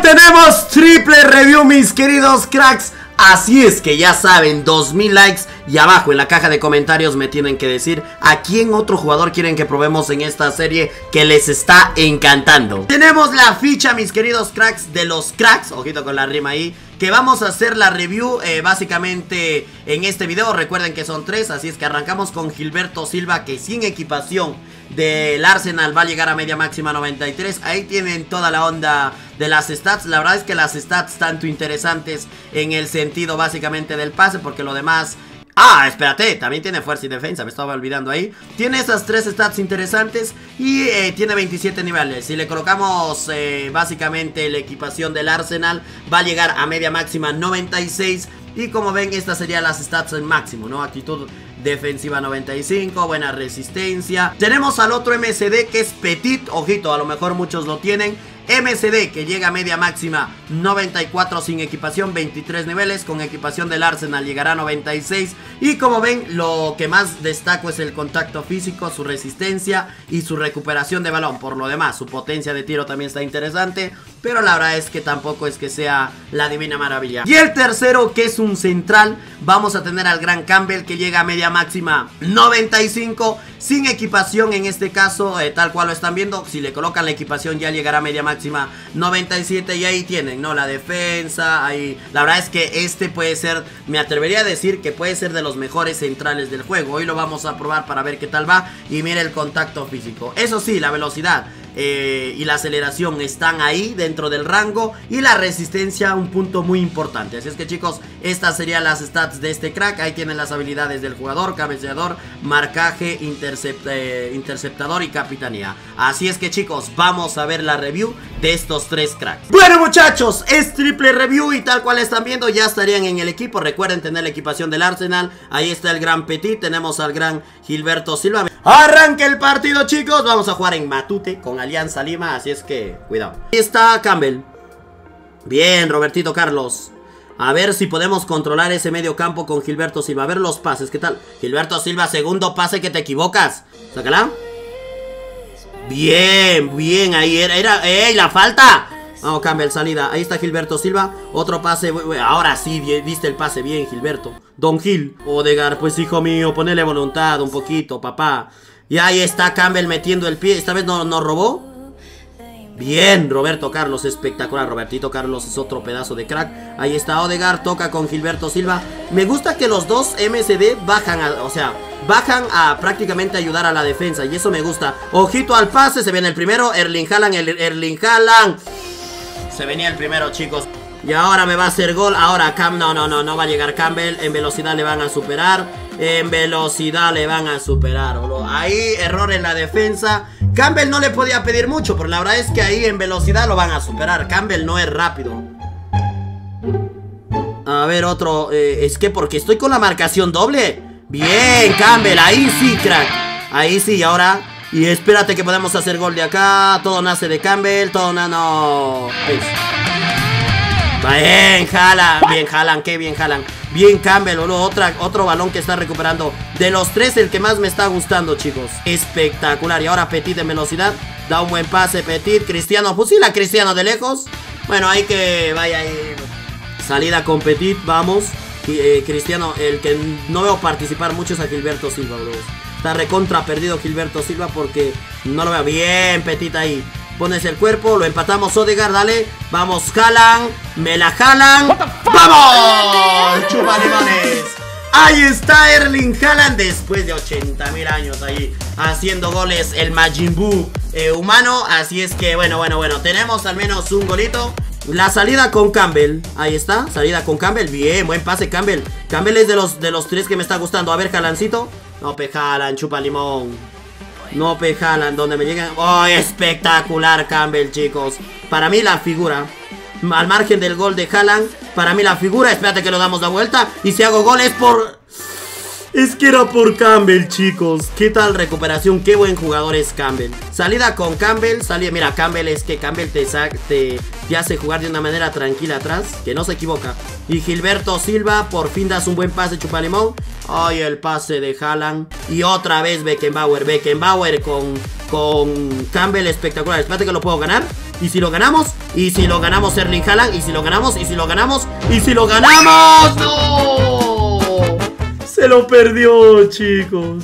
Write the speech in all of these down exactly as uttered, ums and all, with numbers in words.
tenemos triple review, mis queridos cracks. Así es que ya saben, dos mil likes y abajo en la caja de comentarios me tienen que decir a quién otro jugador quieren que probemos en esta serie que les está encantando. Tenemos la ficha, mis queridos cracks, de los cracks, ojito con la rima ahí, que vamos a hacer la review eh, básicamente en este video. Recuerden que son tres, así es que arrancamos con Gilberto Silva, que sin equipación del Arsenal va a llegar a media máxima noventa y tres. Ahí tienen toda la onda de las stats. La verdad es que las stats tanto interesantes en el sentido básicamente del pase, porque lo demás... Ah, espérate, también tiene fuerza y defensa, me estaba olvidando ahí. Tiene esas tres stats interesantes y eh, tiene veintisiete niveles. Si le colocamos eh, básicamente la equipación del Arsenal, va a llegar a media máxima noventa y seis. Y como ven, estas serían las stats en máximo, ¿no? Actitud defensiva noventa y cinco, buena resistencia. Tenemos al otro M C D que es Petit, ojito, a lo mejor muchos lo tienen. M C D que llega a media máxima noventa y cuatro sin equipación, veintitrés niveles. Con equipación del Arsenal llegará a noventa y seis. Y como ven, lo que más destaco es el contacto físico, su resistencia y su recuperación de balón. Por lo demás, su potencia de tiro también está interesante, pero la verdad es que tampoco es que sea la divina maravilla. Y el tercero, que es un central, vamos a tener al gran Campbell, que llega a media máxima noventa y cinco sin equipación en este caso, eh, tal cual lo están viendo. Si le colocan la equipación ya llegará a media máxima noventa y siete. Y ahí tienen, ¿no? La defensa, ahí. La verdad es que este puede ser, me atrevería a decir que puede ser de los mejores centrales del juego. Hoy lo vamos a probar para ver qué tal va. Y mire el contacto físico. Eso sí, la velocidad Eh, y la aceleración están ahí dentro del rango, y la resistencia un punto muy importante. Así es que chicos, estas serían las stats de este crack. Ahí tienen las habilidades del jugador: cabeceador, marcaje, intercept, eh, interceptador y capitanía. Así es que chicos, vamos a ver la review de estos tres cracks. Bueno muchachos, es triple review y tal cual están viendo, ya estarían en el equipo. Recuerden tener la equipación del Arsenal. Ahí está el gran Petit, tenemos al gran Gilberto Silva. Arranque el partido chicos, vamos a jugar en Matute con Alianza Lima, así es que cuidado. Ahí está Campbell. Bien, Robertito Carlos. A ver si podemos controlar ese medio campo con Gilberto Silva. A ver los pases, ¿qué tal? Gilberto Silva, segundo pase que te equivocas. Sácala. Bien, bien, ahí era, era, ¡ey, la falta! Vamos, Campbell, salida. Ahí está Gilberto Silva. Otro pase. Ahora sí, diste el pase bien, Gilberto. Don Gil. Odegaard, pues hijo mío, ponele voluntad un poquito, papá. Y ahí está Campbell metiendo el pie. Esta vez no nos robó. Bien, Roberto Carlos, espectacular. Robertito Carlos es otro pedazo de crack. Ahí está Odegaard, toca con Gilberto Silva. Me gusta que los dos M C D bajan, a, o sea, bajan a prácticamente ayudar a la defensa. Y eso me gusta. Ojito al pase, se viene el primero. Erling Haaland, el, Erling Haaland. Se venía el primero, chicos. Y ahora me va a hacer gol. Ahora Cam, no, no, no, no va a llegar Campbell. En velocidad le van a superar. En velocidad le van a superar, bro. Ahí error en la defensa. Campbell no le podía pedir mucho, pero la verdad es que ahí en velocidad lo van a superar. Campbell no es rápido. A ver, otro. Eh, es que porque estoy con la marcación doble. Bien, Campbell, ahí sí, crack. Ahí sí, ahora. Y espérate que podemos hacer gol de acá. Todo nace de Campbell. Todo na no. Bien, Haaland. Bien, Haaland. Qué bien, Haaland. Bien, Campbell, boludo. Otra, otro balón que está recuperando. De los tres, el que más me está gustando, chicos. Espectacular. Y ahora Petit en velocidad. Da un buen pase, Petit. Cristiano. Fusila Cristiano de lejos. Bueno, hay que vaya ahí. Salida con Petit. Vamos. Y, eh, Cristiano, el que no veo participar mucho es a Gilberto Silva, boludo. Está recontra perdido Gilberto Silva porque no lo veo. Bien, Petit ahí. Pones el cuerpo, lo empatamos. Odegaard, dale. Vamos, Haaland. Me la jalan. ¡Vamos! ¡Chupa limones! Ahí está Erling Haaland después de ochenta mil años ahí haciendo goles, el Majin Buu eh, humano. Así es que bueno, bueno, bueno, tenemos al menos un golito. La salida con Campbell, ahí está, salida con Campbell. Bien, buen pase Campbell. Campbell es de los, de los tres que me está gustando. A ver, Haalandcito. No, pe Haaland, chupa limón. No, pe Haaland, donde me llegan. Oh, espectacular Campbell, chicos. Para mí la figura. Al margen del gol de Haaland, para mí la figura. Espérate que lo damos la vuelta. Y si hago gol es por... Es que era por Campbell, chicos. ¿Qué tal recuperación? Qué buen jugador es Campbell. Salida con Campbell. Salida, mira, Campbell es que Campbell te, te, te hace jugar de una manera tranquila atrás, que no se equivoca. Y Gilberto Silva, por fin das un buen pase, chupalimón. Ay, el pase de Haaland. Y otra vez Beckenbauer. Beckenbauer con, con Campbell, espectacular. Espérate que lo puedo ganar. ¿Y si lo ganamos? ¿Y si lo ganamos Erling Haaland? ¿Y si lo ganamos? ¿Y si lo ganamos? ¿Y si lo ganamos? ¡No! Se lo perdió, chicos.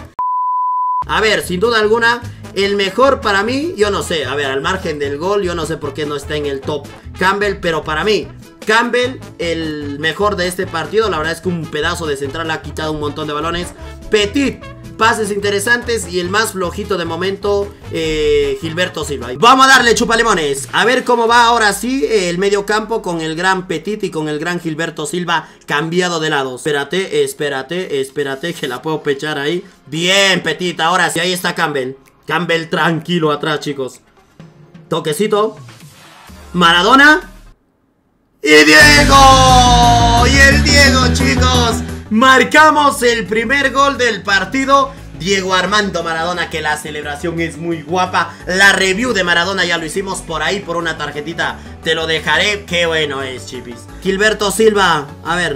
A ver, sin duda alguna, el mejor para mí, yo no sé, a ver, al margen del gol, yo no sé por qué no está en el top Campbell, pero para mí, Campbell, el mejor de este partido. La verdad es que un pedazo de central ha quitado un montón de balones. Petit, pases interesantes. Y el más flojito de momento, eh, Gilberto Silva. Vamos a darle chupalimones. A ver cómo va ahora sí el medio campo con el gran Petit y con el gran Gilberto Silva cambiado de lado. Espérate, espérate, espérate que la puedo pechar ahí. Bien, Petit, ahora sí, ahí está Campbell. Campbell tranquilo atrás, chicos. Toquecito. Maradona. ¡Y Diego! ¡Y el Diego, chicos! Marcamos el primer gol del partido. Diego Armando Maradona, que la celebración es muy guapa. La review de Maradona ya lo hicimos por ahí, por una tarjetita. Te lo dejaré. Qué bueno es, chipis. Gilberto Silva, a ver.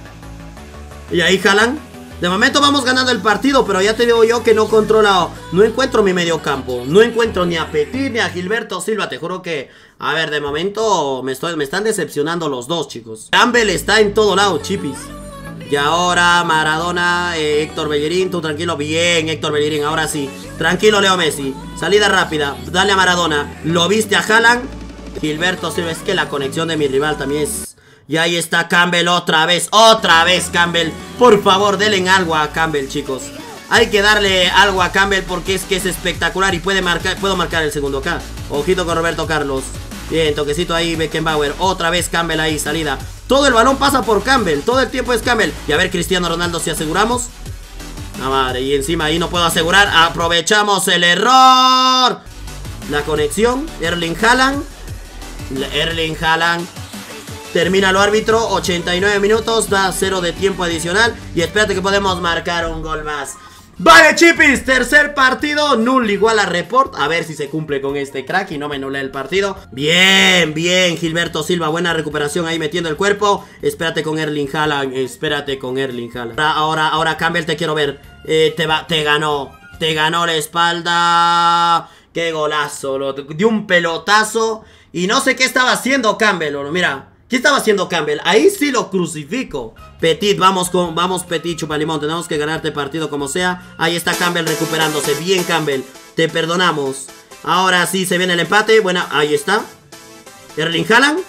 Y ahí Haaland. De momento vamos ganando el partido, pero ya te digo yo que no controlo. No encuentro mi medio campo. No encuentro ni a Petit ni a Gilberto Silva. Te juro que, a ver, de momento me, estoy, me están decepcionando los dos, chicos. Campbell está en todo lado, chipis. Y ahora Maradona, eh, Héctor Bellerín, tú tranquilo. Bien, Héctor Bellerín, ahora sí. Tranquilo, Leo Messi. Salida rápida, dale a Maradona. Lo viste a Haaland. Gilberto Silva, es que la conexión de mi rival también es... Y ahí está Campbell otra vez, otra vez Campbell. Por favor, denle algo a Campbell, chicos. Hay que darle algo a Campbell porque es que es espectacular y puede marcar, puedo marcar el segundo acá. Ojito con Roberto Carlos. Bien, toquecito ahí, Beckenbauer. Otra vez Campbell ahí, salida. Todo el balón pasa por Campbell, todo el tiempo es Campbell. Y a ver Cristiano Ronaldo si aseguramos. Ah, madre, y encima ahí no puedo asegurar. Aprovechamos el error. La conexión, Erling Haaland. Erling Haaland. Termina el árbitro, ochenta y nueve minutos, da cero de tiempo adicional. Y espérate que podemos marcar un gol más. Vale, chipis, tercer partido, null igual a report. A ver si se cumple con este crack y no me nulea el partido. Bien, bien, Gilberto Silva, buena recuperación ahí metiendo el cuerpo. Espérate con Erling Haaland, espérate con Erling Haaland. Ahora, ahora, ahora Campbell, te quiero ver. eh, te, va, te ganó, te ganó la espalda. Qué golazo, lo, dio un pelotazo. Y no sé qué estaba haciendo Campbell, bro. Mira, ¿qué estaba haciendo Campbell? Ahí sí lo crucifico. Petit, vamos con, vamos Petit, chupalimón. Tenemos que ganarte partido como sea. Ahí está Campbell recuperándose. Bien, Campbell, te perdonamos. Ahora sí se viene el empate. Buena, ahí está Erling Haaland.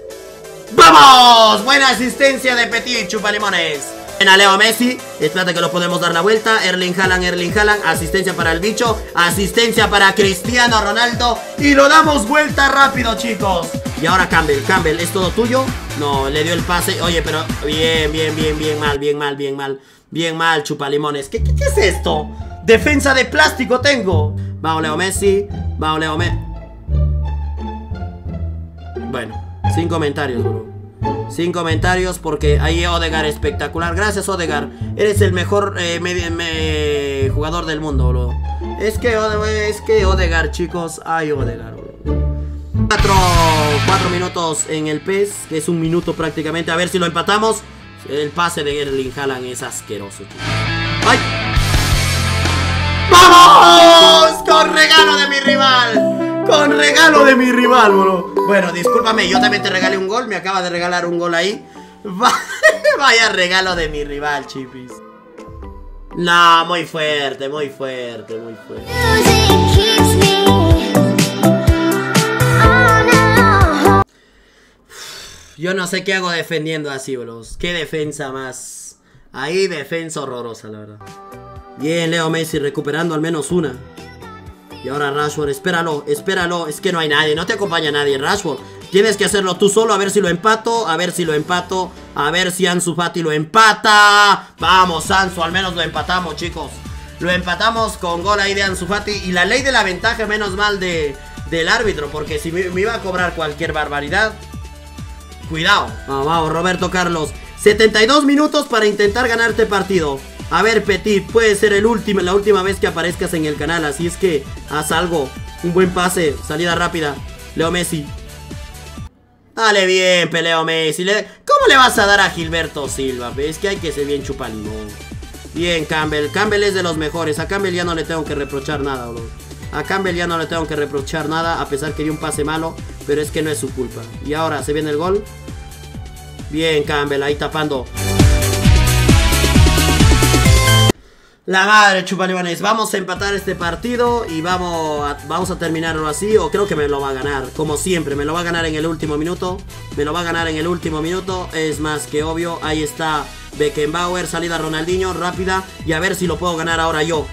¡Vamos! Buena asistencia de Petit, chupalimones. A Leo Messi, espérate que lo podemos dar la vuelta. Erling Haaland, Erling Haaland, asistencia para el bicho. Asistencia para Cristiano Ronaldo. Y lo damos vuelta rápido, chicos. Y ahora Campbell, Campbell, ¿es todo tuyo? No, le dio el pase. Oye, pero bien, bien, bien, bien mal, bien mal, bien mal. Bien mal, chupalimones. ¿Qué, qué, qué es esto? Defensa de plástico tengo. Vamos, Leo Messi. Vamos, Leo Messi. Bueno, sin comentarios, bro. Sin comentarios porque ahí Odegaard espectacular. Gracias, Odegaard. Eres el mejor eh, me, me, jugador del mundo, bro. Es que, es que Odegaard, chicos. Ay, Odegaard, bro. Cuatro, cuatro minutos en el P E S, que es un minuto prácticamente. A ver si lo empatamos. El pase de Erling Haaland es asqueroso, chicos. ¡Ay! ¡Vamos! Con regalo de mi rival. Con regalo de mi rival, bro. Bueno, discúlpame, yo también te regalé un gol. Me acaba de regalar un gol ahí. Vaya regalo de mi rival, chipis. No, muy fuerte, muy fuerte, muy fuerte. Yo no sé qué hago defendiendo así, bros. Qué defensa más. Ahí defensa horrorosa, la verdad. Bien, Leo Messi recuperando al menos una. Y ahora Rashford, espéralo, espéralo. Es que no hay nadie, no te acompaña nadie, Rashford. Tienes que hacerlo tú solo, a ver si lo empato. A ver si lo empato. A ver si Ansu Fati lo empata. Vamos, Ansu, al menos lo empatamos, chicos. Lo empatamos con gol ahí de Ansu Fati. Y la ley de la ventaja, menos mal de, del árbitro. Porque si me, me iba a cobrar cualquier barbaridad. Cuidado. Vamos, vamos, Roberto Carlos. setenta y dos minutos para intentar ganarte partido. A ver, Petit, puede ser el último, la última vez que aparezcas en el canal. Así es que haz algo. Un buen pase, salida rápida. Leo Messi. Dale bien, Leo Messi. Le... ¿Cómo le vas a dar a Gilberto Silva? Es que hay que ser bien chupalimón. Bien, Campbell. Campbell es de los mejores. A Campbell ya no le tengo que reprochar nada, bro. A Campbell ya no le tengo que reprochar nada, a pesar que dio un pase malo, pero es que no es su culpa. Y ahora se viene el gol. Bien, Campbell, ahí tapando. La madre, chupalibanes. Vamos a empatar este partido y vamos a, vamos a terminarlo así. O creo que me lo va a ganar, como siempre. Me lo va a ganar en el último minuto. Me lo va a ganar en el último minuto. Es más que obvio. Ahí está Beckenbauer, salida Ronaldinho, rápida. Y a ver si lo puedo ganar ahora yo.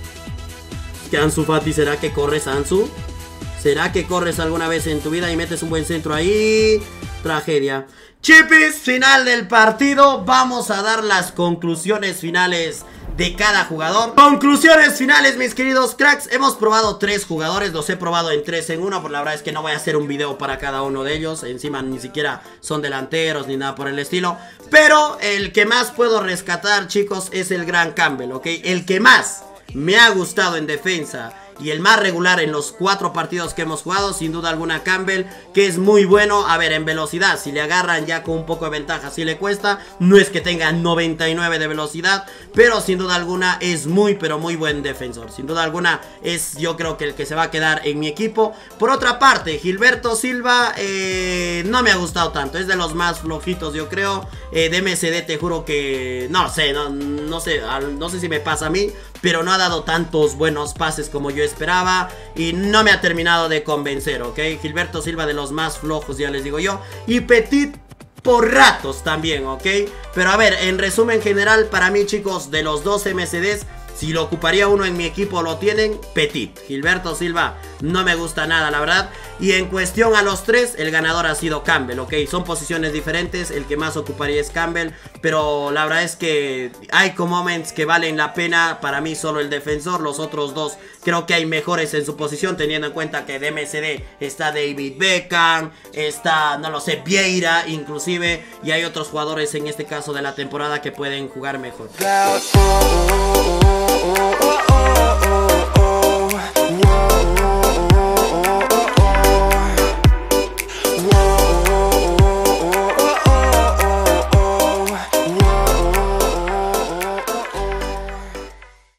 Que Ansu Fati, ¿será que corres, Ansu? ¿Será que corres alguna vez en tu vida y metes un buen centro ahí? Tragedia. Chipis, final del partido. Vamos a dar las conclusiones finales de cada jugador. Conclusiones finales, mis queridos cracks. Hemos probado tres jugadores, los he probado en tres en uno. Por la verdad es que no voy a hacer un video para cada uno de ellos. Encima ni siquiera son delanteros ni nada por el estilo. Pero el que más puedo rescatar, chicos, es el gran Campbell, ¿ok? El que más me ha gustado en defensa y el más regular en los cuatro partidos que hemos jugado, sin duda alguna Campbell, que es muy bueno. A ver, en velocidad, si le agarran ya con un poco de ventaja, si le cuesta. No es que tenga noventa y nueve de velocidad, pero sin duda alguna es muy, pero muy buen defensor. Sin duda alguna es, yo creo que el que se va a quedar en mi equipo. Por otra parte, Gilberto Silva eh, no me ha gustado tanto, es de los más flojitos, yo creo. eh, De M S D te juro que, no sé, no, no sé, no sé si me pasa a mí, pero no ha dado tantos buenos pases como yo esperaba y no me ha terminado de convencer, ¿ok? Gilberto Silva de los más flojos, ya les digo yo. Y Petit por ratos también, ¿ok? Pero a ver, en resumen general, para mí, chicos, de los dos M S Ds, si lo ocuparía uno en mi equipo, lo tienen Petit. Gilberto Silva no me gusta nada, la verdad. Y en cuestión a los tres, el ganador ha sido Campbell, ¿ok? Son posiciones diferentes, el que más ocuparía es Campbell. Pero la verdad es que hay moments que valen la pena. Para mí solo el defensor, los otros dos creo que hay mejores en su posición, teniendo en cuenta que de M S D está David Beckham, está, no lo sé, Vieira inclusive. Y hay otros jugadores en este caso de la temporada que pueden jugar mejor. Oh, oh, oh, oh, oh.